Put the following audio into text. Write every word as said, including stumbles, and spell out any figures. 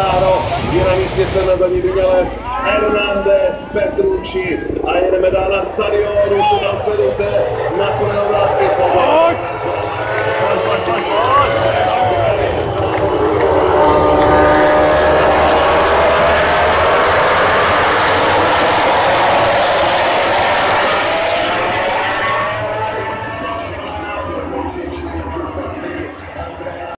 Quartararo, je na místě se na zadní vynález Hernandez, Petrucci a jedeme dál na stadionu.